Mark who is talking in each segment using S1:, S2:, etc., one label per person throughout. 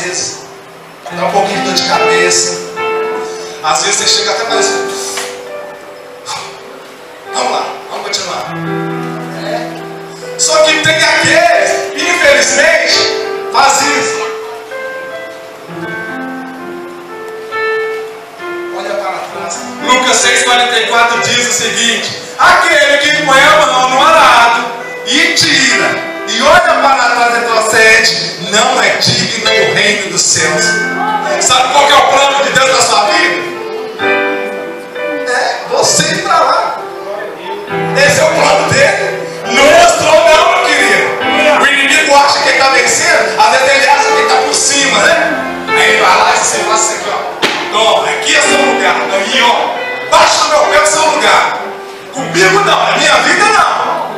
S1: vezes. Dá um pouquinho de dor de cabeça. Às vezes você chega até parece. Vamos lá, vamos continuar. Só que tem aqueles, infelizmente, faz isso. Olha para trás. Lucas 6,44 diz o seguinte: aquele que põe a mão no arado e tira, e olha para trás e retrocede, não é digno do reino dos céus. Sabe qual que é o plano de Deus na sua vida? É você ir para lá. Esse é o plano dele. Não mostrou não, meu querido. O inimigo acha que ele está vencendo, às vezes ele acha que ele está por cima, né? Aí ele vai lá e você faz isso aqui, ó. Toma, aqui é seu lugar. Aí, ó, baixa do meu pé o seu lugar. Comigo não, na minha vida não.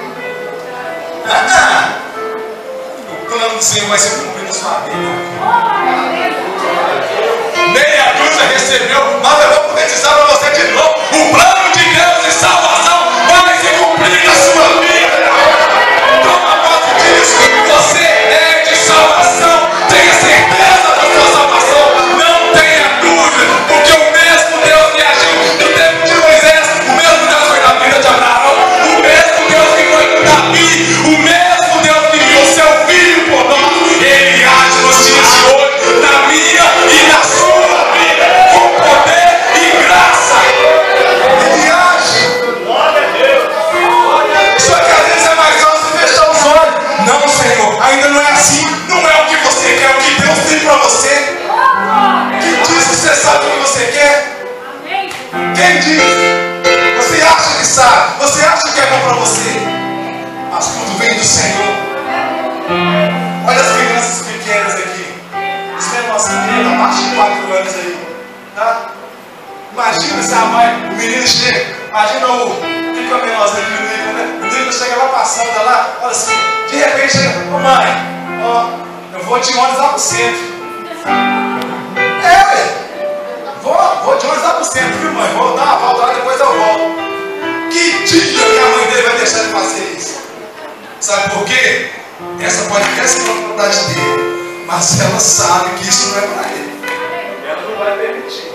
S1: O plano do Senhor vai se cumprir na sua vida. Meia dúzia recebeu, mas eu vou profetizar para você de novo. O plano de Deus de salvação vai se cumprir na sua vida. Toma posse disso. Você é de salvação. Tenha certeza da sua salvação. Não tenha dúvida, porque o mesmo Deus que agiu no tempo de Moisés, o mesmo Deus que foi na vida de Abraão, o mesmo Deus que foi com Davi, o mesmo Deus que enviou seu filho por nós, ele age nos dias de hoje, na minha e na sua vida, com poder e graça. Ele age. Só que às vezes é mais fácil fechar os olhos. Não, Senhor, ainda não é assim. Não é o que você quer, é o que Deus tem para você. Quem diz que você sabe o que você quer? Quem diz? Você acha que sabe? Você acha que é bom para você? Mas tudo vem do Senhor. Olha as crianças pequenas aqui. Os menorzinhos, abaixo de 4 anos aí. Tá? Imagina se a mãe, o menino chega. Imagina fica o menorzinho aqui, né? O menino chega lá passando lá, olha assim, de repente chega, ô mãe, ó, eu vou de ônibus lá pro centro. Vou de ônibus lá pro centro, viu mãe? Vou dar uma volta lá, depois eu volto. Que dia que a mãe dele vai deixar de fazer isso? Sabe por quê? Essa pode até ser uma vontade dele, mas ela sabe que isso não é para ele. Ela não vai permitir.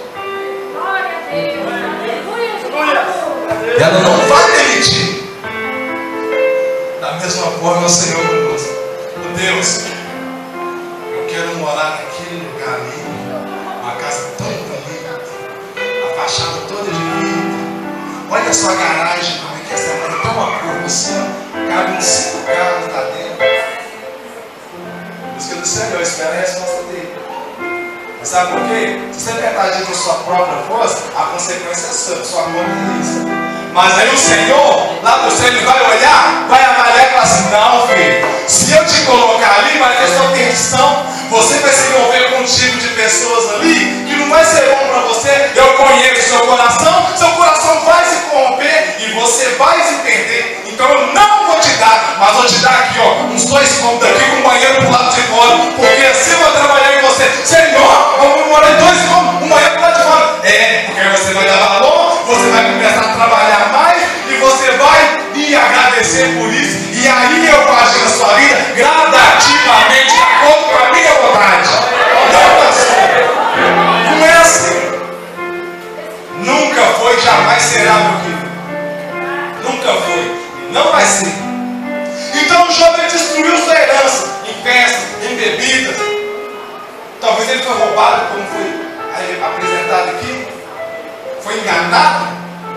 S1: Ela não vai permitir. Da mesma forma, o Senhor conosco. Deus, eu quero morar naquele lugar ali, uma casa tão bonita, a fachada toda de vidro. Olha só a garagem, como é que essa casa tá uma cor assim, cabe uns 5 carros lá dentro. Por isso que do Senhor, eu espero a resposta dele. Mas sabe por quê? Se você tentar agir com sua própria força, a consequência é sua conta é isso. Mas aí o Senhor, lá do céu, ele vai olhar, vai avaliar e falar assim: não, filho, se eu te colocar ali, vai ter sua perdição. Você vai se envolver com um tipo de pessoas ali que não vai ser bom para você. Eu conheço seu coração vai se corromper e você vai se perder. Então eu não vou te dar, mas vou te dar aqui, ó, uns 2 cômodos aqui com o banheiro pro lado de fora, porque assim eu vou trabalhar em você. Senhor, vamos morar em 2 cômodos, um banheiro pro lado de fora. Porque aí você vai dar valor, você vai começar a trabalhar mais e você vai me agradecer por isso. E aí eu vou agir na sua vida gradativamente, de acordo com a minha vontade. Não, pastor. Não é assim. Nunca foi, jamais será, meu querido. Nunca foi. Não vai ser. Então o jovem destruiu sua herança em festas, em bebidas. Talvez ele foi roubado, como foi apresentado aqui. Foi enganado.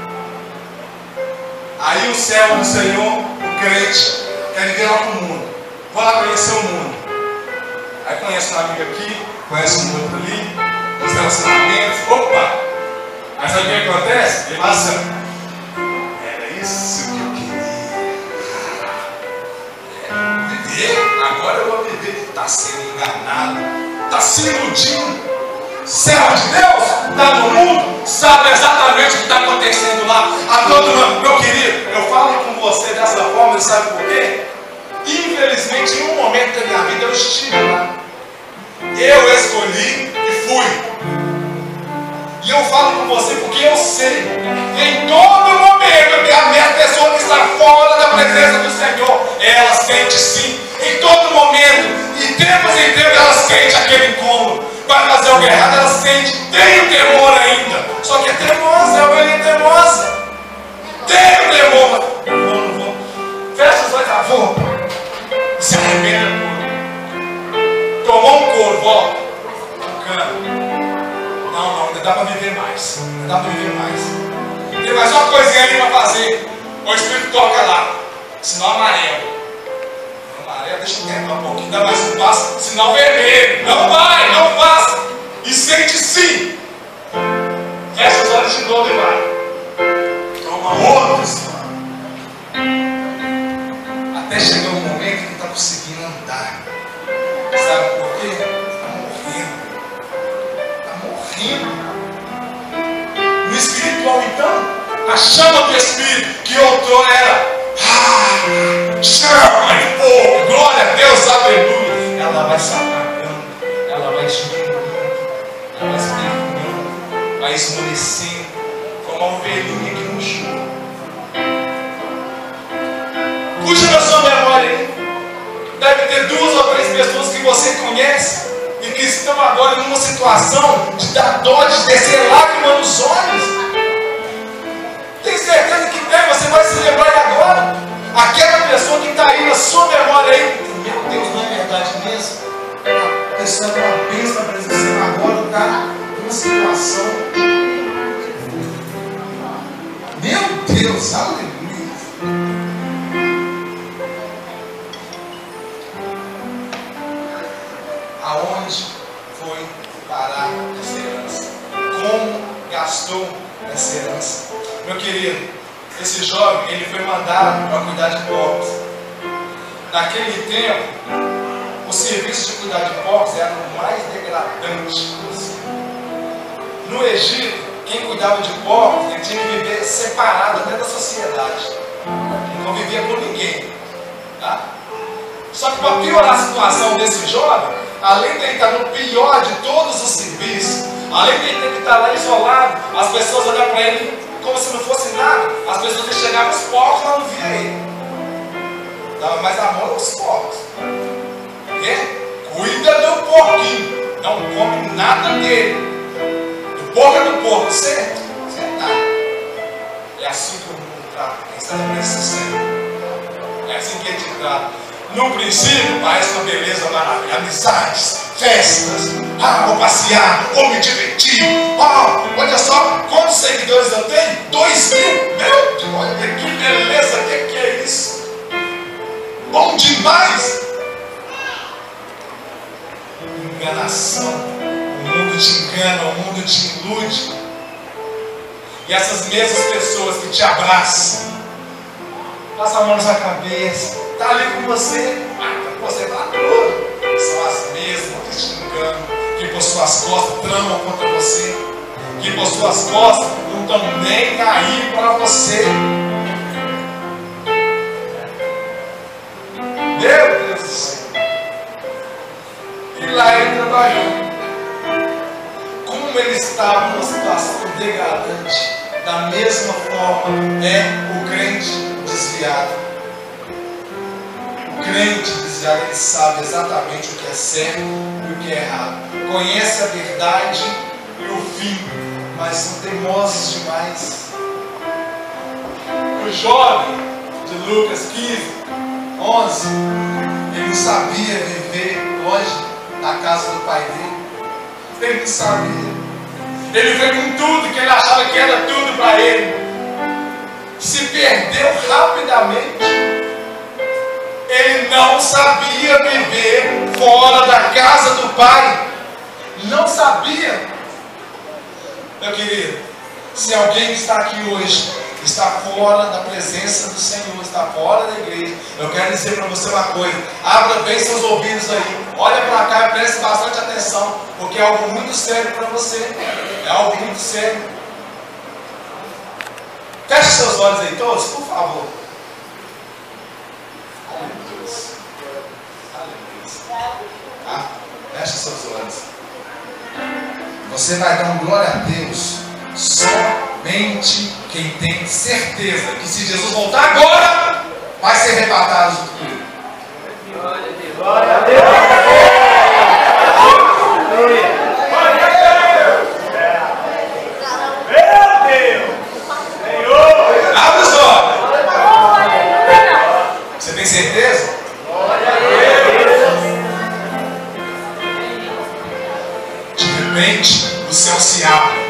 S1: Aí o céu do Senhor, o crente, quer viver lá para o mundo. Vou lá conhecer o mundo. Aí conhece um amigo aqui, conhece um outro ali, os relacionamentos. Opa! Aí sabe o que acontece? Ele passa. Era isso que eu queria. Viver? Agora eu vou viver. Está sendo enganado. Está se iludindo. Servo de Deus, está no mundo, sabe exatamente o que está acontecendo lá. A todo mundo, meu querido, eu falo com você dessa forma, sabe por quê? Infelizmente, em um momento da minha vida eu estive lá. Eu escolhi e fui. E eu falo com você porque eu sei. Em todo momento, a pessoa que está fora da presença do Senhor, ela sente sim. Em todo momento, e tempos em tempos, ela sente aquele incômodo. Vai fazer algo errado, ela sente. Tem o temor ainda. Só que é teimosa, é ovelhinha teimosa. Tem o temor. Não vou. Fecha os olhos, avô. Se arrependa, pô. Tomou um couro, volta. Não, ainda dá para viver mais. Ainda dá para viver mais. Tem mais uma coisinha ali para fazer. O Espírito toca lá. Sinal amarelo. Amarelo, deixa eu tentar um pouquinho. Dá mais um passo. Sinal vermelho. Não vai, não faça. E sente sim. Fecha os olhos de novo e vai. Toma outro sinal. Até chegar um momento que não está conseguindo andar. Sabe por quê? Está morrendo. No espiritual, então, a chama do Espírito, que outrora era chama de fogo, glória a Deus, aleluia. Ela vai se apagando, ela vai diminuindo, ela vai se derrubando, vai esmorecendo, como uma ovelhinha que não chora. Puxa na sua memória aí. Deve ter 2 ou 3 pessoas que você conhece e que estão agora numa situação de dar dó, de descer lágrima nos olhos. Tem certeza que tem, você vai se lembrar agora. Aquela pessoa que está aí na sua memória aí, meu Deus, não é verdade mesmo? A pessoa é uma bênção na presença, agora está numa situação. Meu Deus, aleluia. Aonde foi parar essa herança? Como gastou essa herança? Meu querido, esse jovem, ele foi mandado para cuidar de porcos. Naquele tempo, o serviço de cuidar de porcos era o mais degradante possível. No Egito, quem cuidava de porcos, ele tinha que viver separado até da sociedade. Ele não vivia com ninguém. Tá? Só que para piorar a situação desse jovem, além de ele estar no pior de todos os serviços, além de ele ter que estar lá isolado, as pessoas olham para ele como se não fosse nada. As pessoas chegavam os porcos, mas não via ele. Dava mais amor aos porcos. Cuida do porquinho, não come nada dele. Do porco é do porco, certo? Você é nada. É assim que o mundo trata quem está nesse sistema. É assim que ele te trata. No princípio, parece uma beleza maravilhosa. Amizades, festas. Vou passear, vou me divertir. Olha só, quantos seguidores eu tenho? 2.000. Meu Deus, olha que beleza, que é isso? Bom demais. Enganação. O mundo te engana, o mundo te ilude. E essas mesmas pessoas que te abraçam, passa a mão na sua cabeça, está ali com você, você está tudo. São as mesmas que te enganam, que por suas costas tramam contra você, que por suas costas não estão nem aí para você. Meu Deus do céu. E lá ele trabalhou. Como ele estava numa situação degradante, da mesma forma é o crente desviado. O crente desviado, ele sabe exatamente o que é certo e o que é errado. Conhece a verdade e o fim, mas são teimosos demais. O jovem de Lucas 15, 11, ele não sabia viver longe da casa do pai dele. Ele não sabia. Ele veio com tudo que ele achava que era tudo para ele. Se perdeu rapidamente. Ele não sabia viver fora da casa do pai. Não sabia. Meu querido, se alguém que está aqui hoje está fora da presença do Senhor, está fora da igreja, eu quero dizer para você uma coisa: abra bem seus ouvidos aí, olha para cá e preste bastante atenção, porque é algo muito sério para você. É algo muito sério. Feche seus olhos aí todos, por favor. Aleluia. Aleluia. Feche seus olhos. Você vai dar glória a Deus somente quem tem certeza que se Jesus voltar agora, vai ser arrebatado junto com ele. Glória a Deus. Glória a Deus. mente do céu se abre.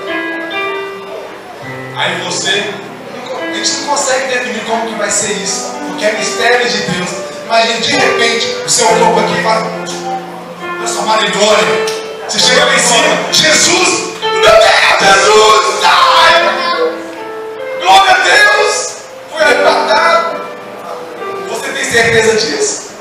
S1: Aí você, a gente não consegue definir como que vai ser isso, porque é mistério de Deus. Imagina, de repente, o seu corpo aqui vai transformar em glória. Você chega lá em cima, Jesus, meu Deus, Jesus, ai, glória a Deus, foi arrebatado. Você tem certeza disso?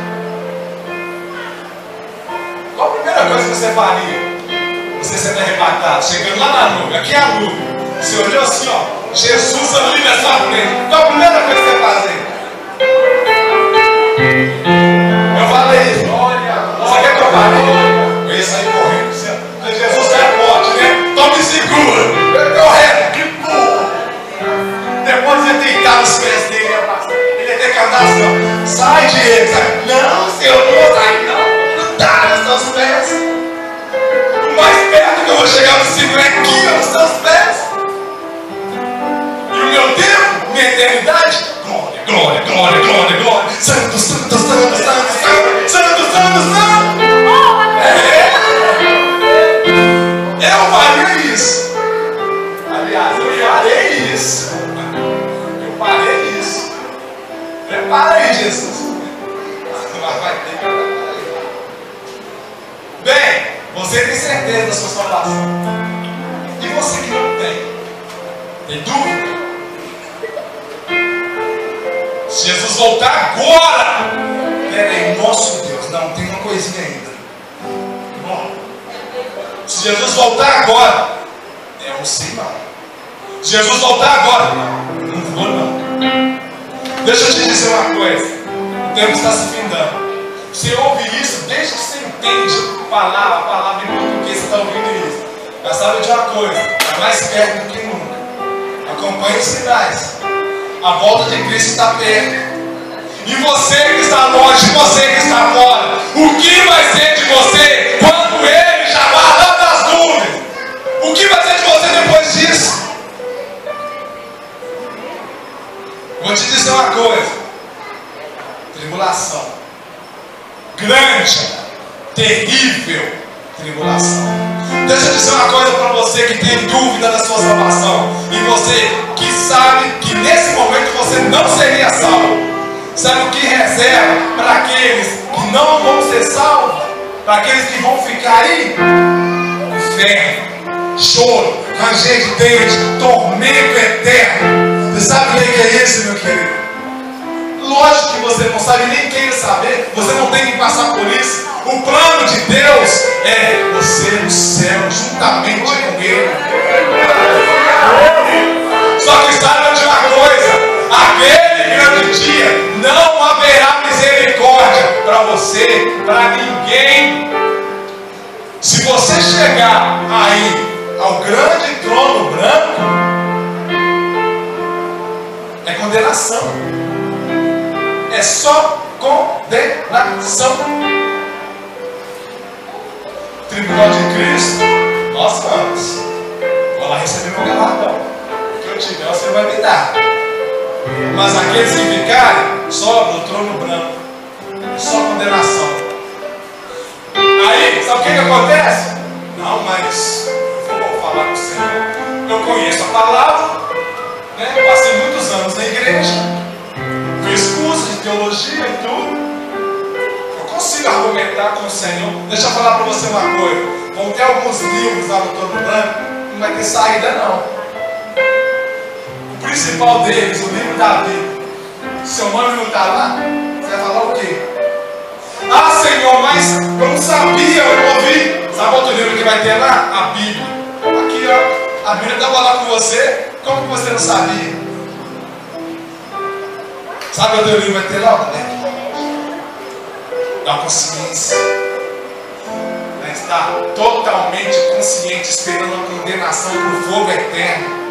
S1: Qual a primeira coisa que você faria? Você sendo arrebatado, chegando lá na nuvem, aqui é a nuvem. Você olhou assim, ó, Jesus ali na sua frente. Qual a primeira coisa que você fazer? Eu falei, olha, você quer que eu fale? Eu ia sair correndo, assim, ó. Jesus é forte, né? Então me segura. Eu correndo, que burro. Depois ia deitar nos pés dele, ele ia ter que andar assim, ó. Sai de ele, sai. Não, Senhor, não vou sair, não. Não dá nos seus pés. O mais perto que eu vou chegar no seguro é aqui, ó, nos seus pés. Meu tempo, minha eternidade, glória, glória, glória, glória, glória, santo, santo, santo, santo, santo, santo, santo, santo. Eu faria isso. Aliás, eu farei isso. Eu farei isso. Prepara aí, Jesus. Vai ter que preparar aí. Bem, você tem certeza da sua salvação. E você que não tem? Tem dúvida? Se Jesus voltar agora, peraí, nosso Deus, não, tem uma coisinha ainda. Não. Se Jesus voltar agora, eu não sei não. Se Jesus voltar agora, não vou não. Deixa eu te dizer uma coisa, o tempo está se findando. Você ouve isso, desde que você entende a palavra em português, você está ouvindo isso. Mas sabe de uma coisa, é mais perto do que nunca. Acompanhe os sinais. A volta de Cristo está perto. E você que está longe, você que está fora, o que vai ser de você quando Ele chamar lá das nuvens? O que vai ser de você depois disso? Vou te dizer uma coisa. Tribulação. Grande, terrível tribulação. Deixa eu dizer uma coisa para você que tem dúvida da sua salvação. E você que sabe que nesse momento você não seria salvo. Sabe o que reserva para aqueles que não vão ser salvos? Para aqueles que vão ficar aí? Inferno, choro, ranger de dente, tormento eterno. Você sabe o que é isso, meu querido? Lógico que você não sabe, nem queira saber. Você não tem que passar por isso. O plano de Deus é você no céu, juntamente com Ele. Só que saiba de uma coisa: aquele grande dia não haverá misericórdia para você, para ninguém. Se você chegar aí ao grande trono branco, é condenação. É só condenação. Tribunal de Cristo, nós vamos. Vou lá receber meu galardão. O que eu tiver, você vai me dar. Mas aqueles que ficarem, sobra o trono branco. É só condenação. Aí, sabe o que acontece? Não, mas eu vou falar com o Senhor. Eu conheço a palavra, né? Eu passei muitos anos na igreja, fiz curso de teologia e tudo. Consigo argumentar com o Senhor. Deixa eu falar para você uma coisa. Vão ter alguns livros lá no trono branco, não vai ter saída não. O principal deles, o livro da Bíblia. Seu nome não está lá, você vai falar o quê? Ah, Senhor, mas eu não sabia, eu não ouvi. Sabe outro livro que vai ter lá? A Bíblia. Aqui, ó, a Bíblia estava lá com você. Como que você não sabia? Sabe outro livro vai ter lá? Da consciência. Está totalmente consciente, esperando a condenação para o fogo eterno.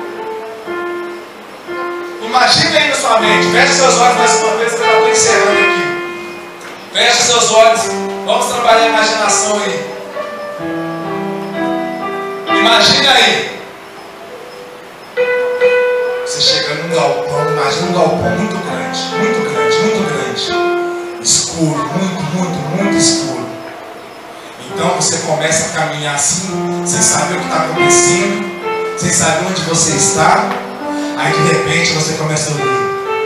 S1: Imagine aí na sua mente. Feche seus olhos mais uma vez, que eu já estou encerrando aqui. Feche seus olhos. Vamos trabalhar a imaginação aí. Imagine aí. Você chegando num galpão. Imagina um galpão muito grande. Muito grande, muito grande. Escuro, muito, muito, muito escuro. Então você começa a caminhar assim, sem saber o que está acontecendo, sem saber onde você está. Aí de repente você começa a ouvir: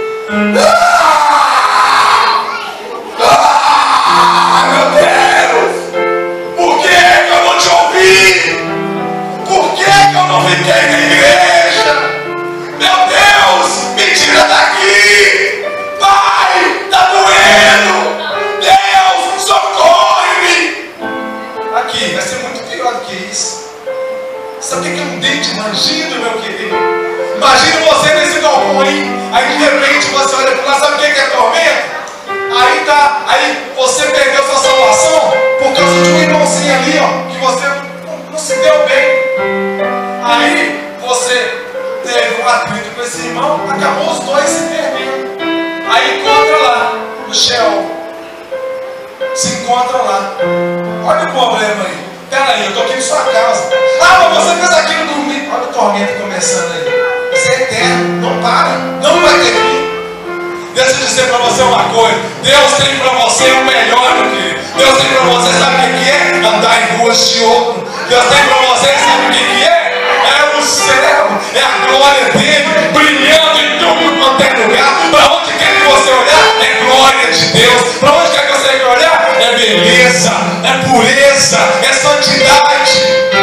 S1: meu Deus! Por que eu não te ouvi? Por que eu não fiquei na igreja? Meu Deus, me tira daqui! Pai, tá doendo! Deus, socorre-me! Aqui, vai ser muito pior do que isso. Sabe o que é um dente rangido, meu querido? Imagina você nesse galpão aí de repente você olha para lá, sabe o que é tormento? Aí você perdeu sua salvação por causa de um irmãozinho ali, ó, que você não se deu bem. Aí você teve um atrito com esse irmão, acabou os dois se perdendo. Aí encontra lá no Shell. Se encontra lá. Olha o problema aí. Peraí, eu estou aqui em sua casa. Ah, mas você fez aquilo dormir. Olha o tormento começando aí. Isso é eterno, não para, não vai ter fim. Deixa eu dizer para você uma coisa: Deus tem para você o melhor, meu querido. Deus tem para você, sabe o que é? Andar em ruas de ouro. Deus tem para você, sabe o que é? É o céu, é a glória dele, brilhando em tudo quanto é lugar. Para onde quer que você olhar, é glória de Deus. Para onde quer que você olhar, é beleza, é pureza, é santidade,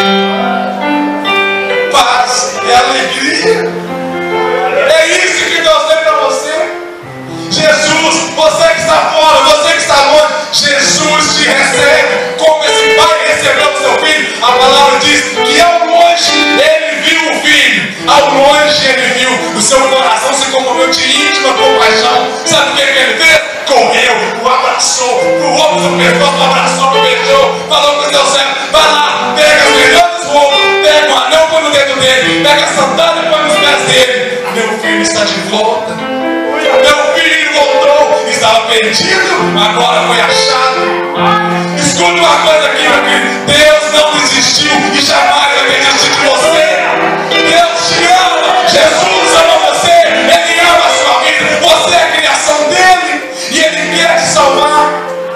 S1: paz, é alegria. É isso que Deus tem para você. Jesus, você que está fora, você que está longe, Jesus te recebe como esse pai recebeu o seu filho. A palavra diz que ao longe ele viu o filho, ao longe ele viu, o seu coração se comoveu de íntima compaixão. Sabe o que ele fez? Correu, o abraçou, o ombro do pescoço, o abraçou, o beijou, falou com o seu servo: vai lá, pega as melhores roupas, pega o anel, põe no dedo dele, pega a sandália e põe nos pés dele. Meu filho está de volta. Meu filho voltou. Estava perdido, agora foi achado. Escuta uma coisa aqui, meu filho: Deus não desistiu e jamais vai desistir de você. Deus te ama. Jesus ama você. Ele ama a sua vida. Você é a criação dele e ele quer te salvar.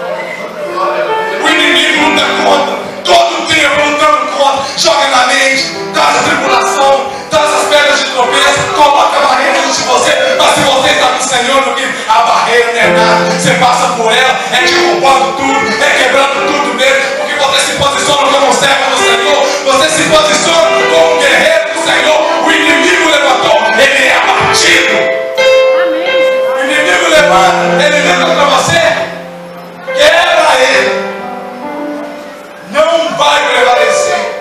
S1: O inimigo luta contra, todo o tempo lutando contra. Joga na mente, traz a tribulação, traz as pedras de tropeço, coloca a barreira diante de você. Mas se você está com o Senhor, meu filho, a barreira não é nada. Você passa por ela, é derrubando tudo, é quebrando tudo mesmo, porque você se posiciona como servo do Senhor, você se posiciona como guerreiro do Senhor. O inimigo levantou, ele é abatido. O inimigo levanta, ele levanta para você, quebra ele, não vai prevalecer.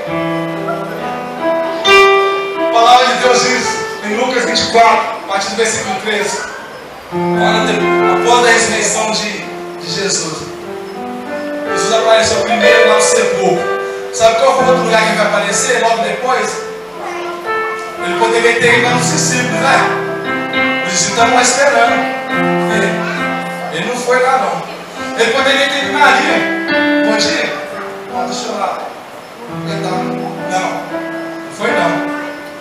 S1: A palavra de Deus diz em Lucas 24, a partir do versículo 13, após a ressurreição de Jesus, Jesus apareceu primeiro lá no sepulcro. Sabe qual foi o outro lugar que ele vai aparecer logo depois? Ele poderia ter ido lá nos discípulos, né? Os discípulos estavam lá esperando ele não foi lá não. Ele poderia ter ido na Maria. Bom dia. Não, deixa eu lá. Não foi não.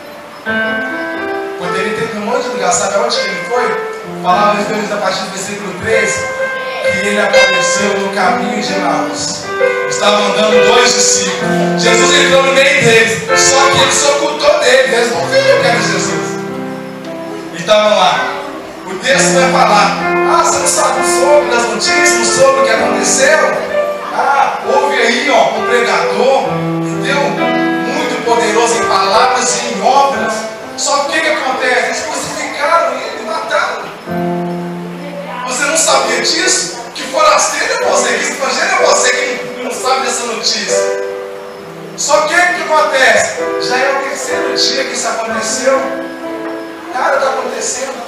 S1: Poderia ter ido num monte de lugar. Sabe aonde que ele foi? Falava de Deus a partir do versículo 3, que ele apareceu no caminho de Emaús. Estavam andando dois discípulos. Jesus entrou no meio deles, só que ele se ocultou deles. Eles não viram que era Jesus. E estavam lá. O texto vai falar: ah, você não sabe sobre as notícias, não soube o que aconteceu? Ah, houve aí um pregador, entendeu? Muito poderoso em palavras e em obras. Só que o que acontece? Eles crucificaram ele e mataram. Você não sabia disso? Que forasteiro é você, que estrangeiro é você que não sabe dessa notícia. Só que o que acontece? Já é o terceiro dia que isso aconteceu. Cara, está acontecendo.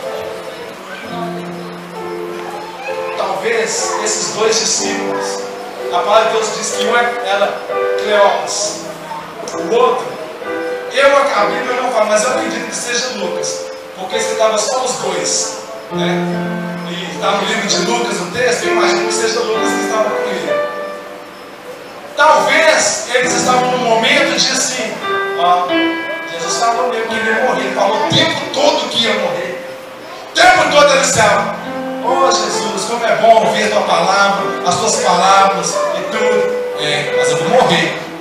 S1: Talvez esses dois discípulos, a palavra de Deus diz que um era Cleopas, o outro, a Bíblia não fala, mas eu acredito que seja Lucas, porque se estava só os dois, né? E está no livro de Lucas o texto, eu imagino que seja Lucas que estava com ele. Talvez eles estavam num momento de assim, ó, Jesus falou mesmo que ele ia morrer, ele falou o tempo todo que ia morrer, o tempo todo ele estava: oh Jesus, como é bom ouvir a tua palavra, as tuas palavras e tudo. Mas eu vou morrer.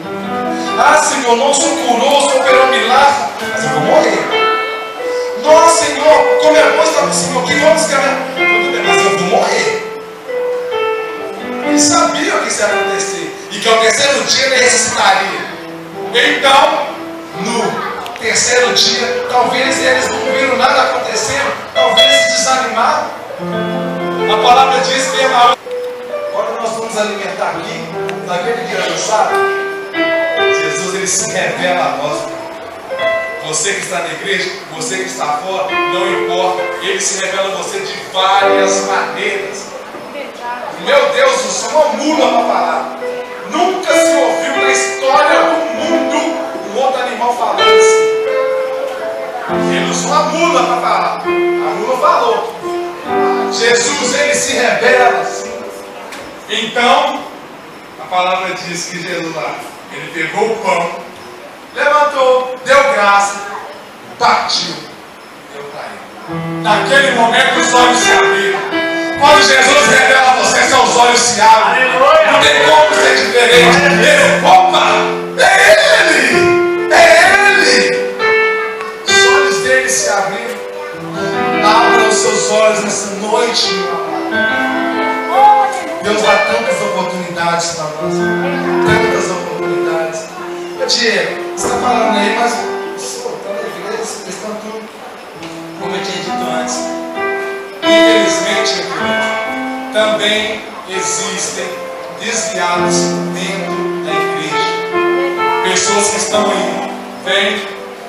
S1: transformou, o Senhor curou, o Senhor operou um milagre, mas eu vou morrer. Nossa, Senhor, como é bom estar com o Senhor, que vamos caminhar. Tudo bem, mas eu vou morrer. Ele sabia o que isso ia acontecer, e que ao terceiro dia ele ressuscitaria. Então, no terceiro dia, talvez eles não viram nada acontecendo, talvez se desanimaram. A palavra diz que quando nós vamos alimentar aqui, naquele dia do sábado, Jesus ele se revela a nós. Você que está na igreja, você que está fora, não importa, ele se revela a você de várias maneiras. Meu Deus, eu sou uma mula para falar. Nunca se ouviu na história do mundo um outro animal falando assim. Ele usou uma mula para falar. A mula falou. Jesus, ele se revela assim. Então, a palavra diz que Jesus lá, ele pegou o pão, levantou, deu graça, partiu, deu para ele. Naquele momento os olhos se abriram. Quando Jesus revela a você, seus olhos se abrem. Aleluia. Não tem como ser diferente. Ele, opa, é Ele! É Ele! Os olhos dele se abriram. Abra os seus olhos nessa noite, meu amado. Deus dá tantas oportunidades para nós. Tantas oportunidades. Diego, você está falando aí, mas o senhor está na igreja, vocês estão tudo. Como eu tinha dito antes. Infelizmente, também existem desviados dentro da igreja. Pessoas que estão aí, vêm,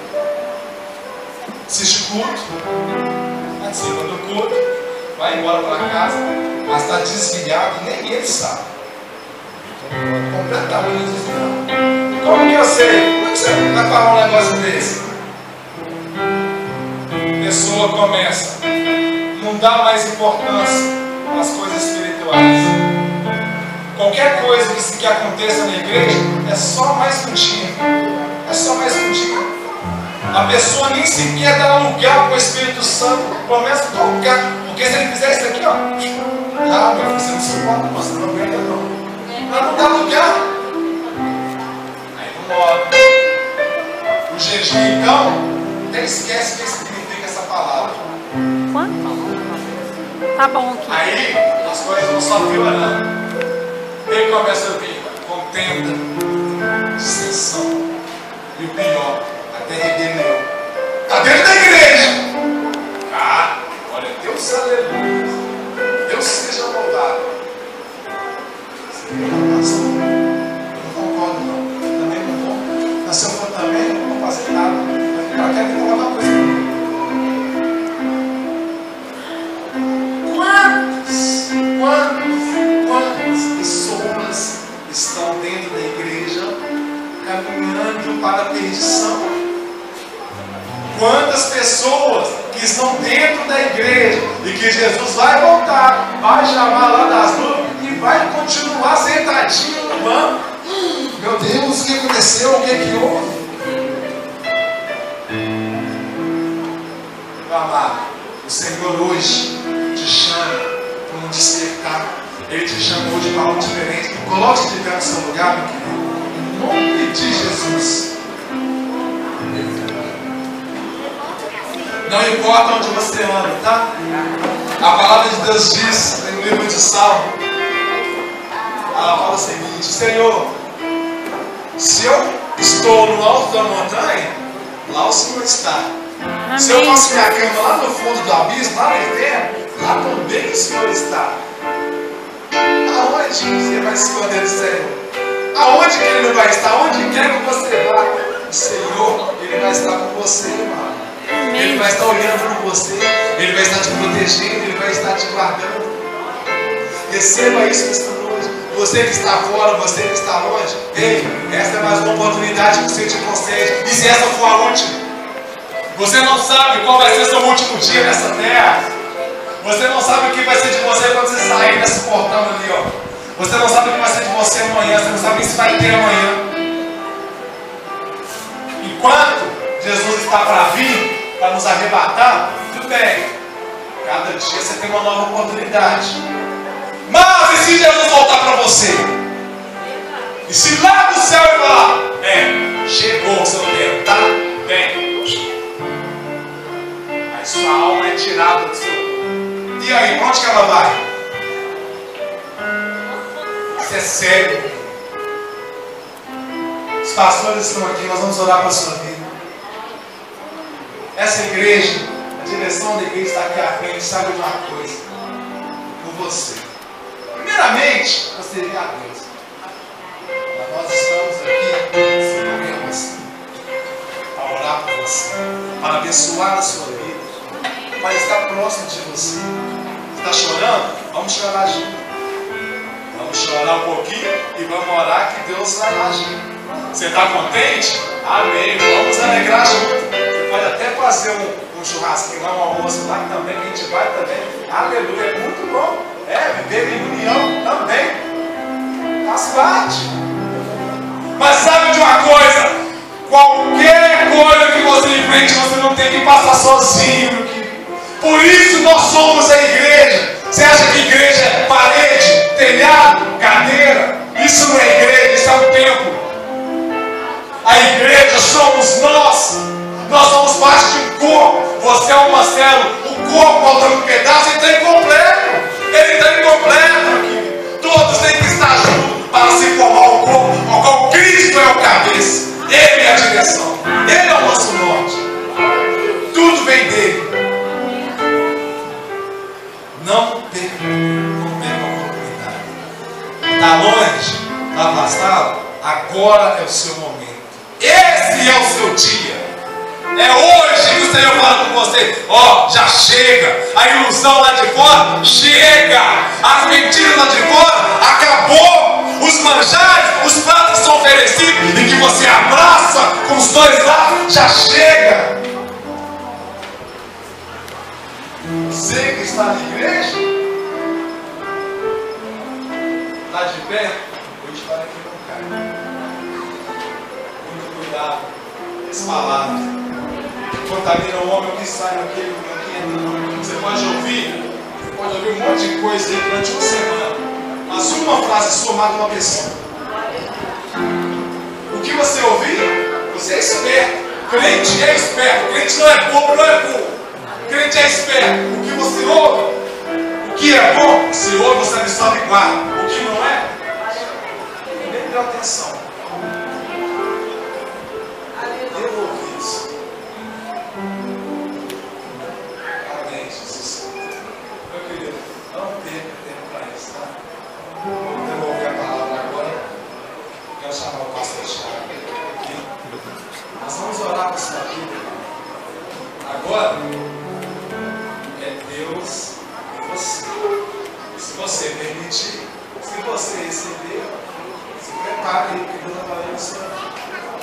S1: assiste culto, participa do culto, vai embora para casa, mas está desviado e nem ele sabe. Completamente desviado. Como que eu sei? Como que você vai falar um negócio desse? A pessoa começa. Não dá mais importância às coisas espirituais. Qualquer coisa que aconteça na igreja é só mais um dia. É só mais um dia. A pessoa nem sequer dá lugar para o Espírito Santo. Começa a tocar. Porque se ele fizer isso aqui, ó. Ah, meu filho, você não se importa, você não aguenta não. Mas não dá lugar. Aí não ora. O jejum, então, até esquece o que significa essa palavra.
S2: Tá bom aqui.
S1: Aí as coisas vão só piorando. Ele começa a vir contenda, dissensão. E o pior, até rebelião. Está dentro da igreja. Ah, olha, Deus aleluia. Deus seja louvado. Eu não concordo não. Eu também não vou. Mas se eu for também, eu não vou fazer nada. Eu quero que eu uma coisa. Quantas pessoas estão dentro da igreja caminhando para a perdição? Quantas pessoas que estão dentro da igreja e que Jesus vai voltar, vai chamar lá das nuvens e vai continuar sentadinho no banco? Meu Deus, o que aconteceu? O que houve? Meu amado, o Senhor hoje te chama para um despertar. Ele te chama hoje para algo diferente. Coloque-se de pé no seu lugar, meu querido. Em nome de Jesus. Não importa onde você anda, tá? A palavra de Deus diz no livro de Salmo. Ela fala o seguinte: Senhor, se eu estou no alto da montanha, lá o Senhor está. Amém. Se eu faço minha cama lá no fundo do abismo, lá no inferno, lá também o Senhor está. Aonde você vai se esconder do Senhor? Aonde que Ele não vai estar? Aonde quer que você vá? O Senhor, Ele vai estar com você, irmão. Ele vai estar olhando por você. Ele vai estar te protegendo. Ele vai estar te guardando. Receba isso esta noite. Você que está fora, você que está longe. Ei, esta é mais uma oportunidade que você te concede. E se essa for a última? Você não sabe qual vai ser seu último dia nessa terra. Você não sabe o que vai ser de você quando você sair desse portão ali, ó. Você não sabe o que vai ser de você amanhã. Você não sabe se vai ter amanhã. Enquanto Jesus está para vir, para nos arrebatar, tudo bem. Cada dia você tem uma nova oportunidade. Mas e se Jesus voltar para você? E se lá do céu ele falar, Chegou o seu tempo, tá? Vem. Aí sua alma é tirada do seu corpo. E aí, pra onde que ela vai? Isso é sério. Os pastores estão aqui, nós vamos orar para a sua vida. Essa igreja, a direção da igreja está aqui à frente, sabe de uma coisa? Por você. Primeiramente, você seria a Deus. Mas nós estamos aqui, escolhemos para orar por você, para abençoar a sua vida, para estar próximo de você. Você está chorando? Vamos chorar junto. Vamos chorar um pouquinho e vamos orar que Deus vai agir. Você está contente? Amém. Vamos alegrar junto. Você pode até fazer um churrasquinho lá, um almoço lá também, que a gente vai também. Aleluia, é muito bom. Viver em união também. Faz parte. Mas sabe de uma coisa? Qualquer coisa que você enfrente, você não tem que passar sozinho. Por isso nós somos a igreja. Você acha que igreja é parede, telhado, cadeira? Isso não é igreja, isso é um templo. A igreja somos nós. Nós somos parte de um corpo. Você é uma célula. O corpo faltando um pedaço, ele está incompleto. Ele está incompleto aqui. Todos têm que estar juntos para se formar o corpo, ao qual Cristo é o cabeça. Ele é a direção. Ele é o nosso norte. Tudo vem dele. Não perca a oportunidade. Está longe? Está afastado? Agora é o seu momento. Esse é o seu dia. É hoje que o Senhor fala com você. Já chega. A ilusão lá de fora, chega. As mentiras lá de fora, acabou. Os manjares, os pratos são oferecidos e que você abraça com os dois lados, já chega. Você que está na igreja, está de pé, hoje para que não caia. Muito cuidado, as palavras contaminam o homem que sai daquele que entra. Você pode ouvir um monte de coisa aí durante uma semana, mas uma frase sua mata uma pessoa. O que você ouvir, você é esperto. Crente é esperto, crente não é bobo, não é burro. Crente é esperto. O que você ouve, o que é bom, você ouve, você absorve e guarda. O que não é, nem dê atenção. Eu ouvi isso. Amém, Jesus. Meu querido, não perca tempo para isso, tá? Vou devolver a palavra agora. Quero chamar o pastor Thiago aqui. Nós vamos orar por sua vida. Agora é Deus e você. Se você permitir, se você receber, se prepare aí, que Deus vai fazer no seu vida.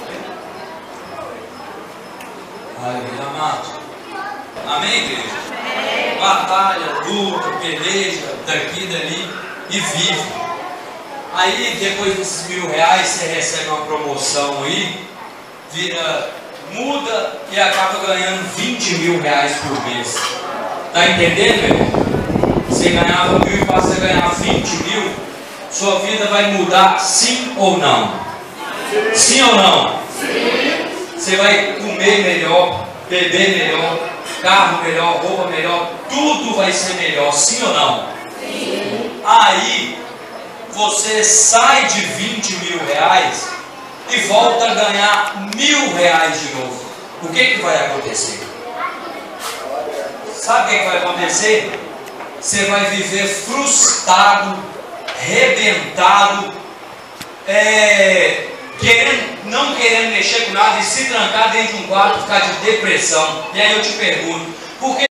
S2: Aleluia, amado. Amém, igreja? Amém. Batalha, luta, peleja, daqui, dali e vive. Aí, depois desses R$1.000, você recebe uma promoção aí, muda e acaba ganhando R$20.000 por mês. Tá entendendo, meu irmão? Você ganhava 1.000 e passa a ganhar 20.000. Sua vida vai mudar, sim ou não? Sim ou não? Sim. Você vai comer melhor, beber melhor, carro melhor, roupa melhor, tudo vai ser melhor, sim ou não? Sim. Aí você sai de R$20.000 e volta a ganhar R$1.000 de novo. O que vai acontecer? Sabe o que vai acontecer? Você vai viver frustrado, rebentado, não querendo mexer com nada e se trancar dentro de um quarto, ficar de depressão. E aí eu te pergunto, por que